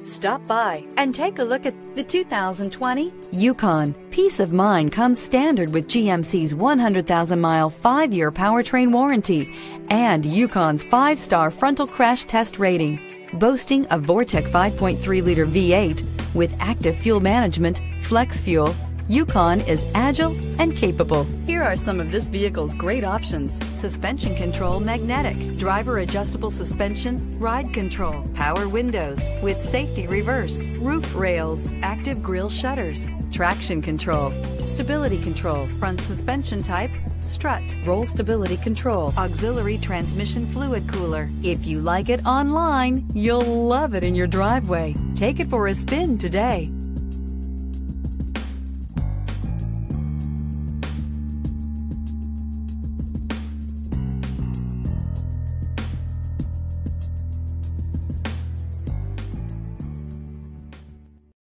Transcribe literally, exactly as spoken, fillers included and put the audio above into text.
Stop by and take a look at the two thousand twenty Yukon. Peace of mind comes standard with G M C's one hundred thousand mile five-year powertrain warranty and Yukon's five-star frontal crash test rating. Boasting a Vortec five point three liter V eight with active fuel management, flex fuel, Yukon is agile and capable. Here are some of this vehicle's great options: suspension control magnetic, driver adjustable suspension, ride control, power windows with safety reverse, roof rails, active grille shutters, traction control, stability control, front suspension type, strut, roll stability control, auxiliary transmission fluid cooler. If you like it online, you'll love it in your driveway. Take it for a spin today.